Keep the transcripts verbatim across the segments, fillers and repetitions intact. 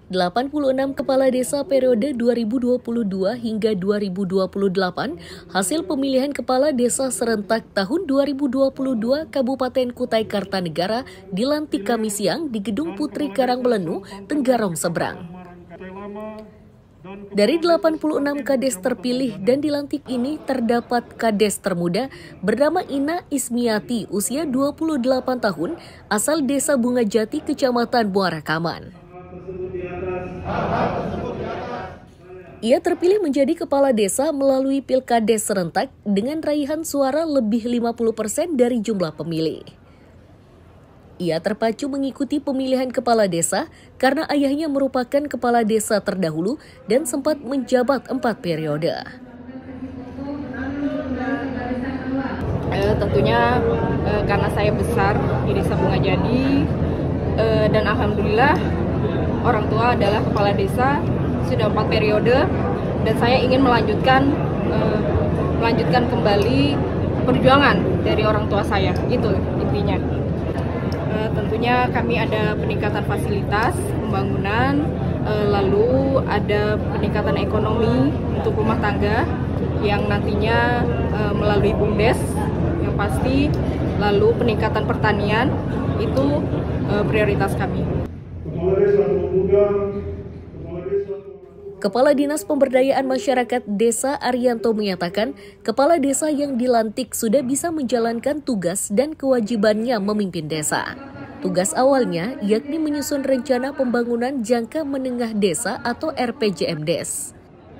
delapan puluh enam kepala desa periode dua ribu dua puluh dua hingga dua ribu dua puluh delapan hasil pemilihan kepala desa serentak tahun dua ribu dua puluh dua Kabupaten Kutai Kartanegara dilantik Kamis siang di Gedung Putri Karangbelenu, Tenggarong Seberang. Dari delapan puluh enam kades terpilih dan dilantik ini terdapat kades termuda bernama Ina Ismiati, usia dua puluh delapan tahun, asal Desa Bungajati, Kecamatan Muara Kaman. Ia terpilih menjadi kepala desa melalui pilkades serentak dengan raihan suara lebih lima puluh persen dari jumlah pemilih. Ia terpacu mengikuti pemilihan kepala desa karena ayahnya merupakan kepala desa terdahulu dan sempat menjabat empat periode. Eh, tentunya eh, karena saya besar di Desa Bungajati eh, dan alhamdulillah orang tua adalah kepala desa sudah empat periode dan saya ingin melanjutkan eh, melanjutkan kembali perjuangan dari orang tua saya, itu intinya. Eh, tentunya kami ada peningkatan fasilitas pembangunan, eh, lalu ada peningkatan ekonomi untuk rumah tangga yang nantinya eh, melalui BUMDes yang pasti, lalu peningkatan pertanian itu eh, prioritas kami. Kepala Dinas Pemberdayaan Masyarakat Desa Arianto menyatakan, kepala desa yang dilantik sudah bisa menjalankan tugas dan kewajibannya memimpin desa. Tugas awalnya yakni menyusun rencana pembangunan jangka menengah desa atau R P J M Des.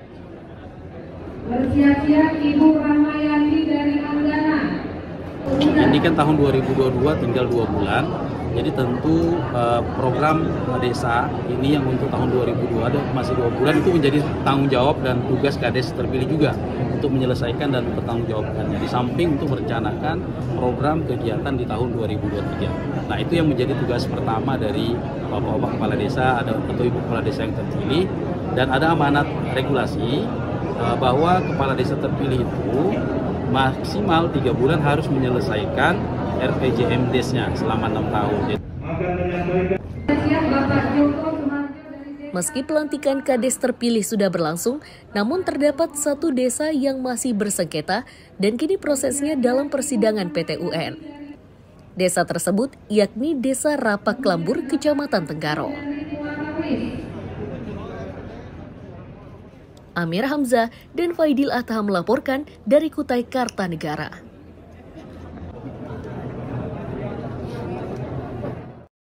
Bersiap-siap Ibu Ramayani dari Anggana. Ini kan tahun dua ribu dua puluh dua tinggal dua bulan. Jadi tentu uh, program desa ini yang untuk tahun dua ribu dua puluh dua masih dua bulan itu menjadi tanggung jawab dan tugas Kades terpilih juga untuk menyelesaikan dan bertanggungjawabkannya. Di samping untuk merencanakan program kegiatan di tahun dua ribu dua puluh tiga. Nah itu yang menjadi tugas pertama dari Bapak-Bapak Kepala Desa ada atau Ibu Kepala Desa yang terpilih, dan ada amanat regulasi uh, bahwa Kepala Desa terpilih itu maksimal tiga bulan harus menyelesaikan R P J M Des-nya selama enam tahun. Meski pelantikan kades terpilih sudah berlangsung, namun terdapat satu desa yang masih bersengketa dan kini prosesnya dalam persidangan P T U N. Desa tersebut yakni Desa Rapak Lambur, Kecamatan Tenggarong. Amir Hamzah dan Faidil Atham melaporkan dari Kutai Kartanegara.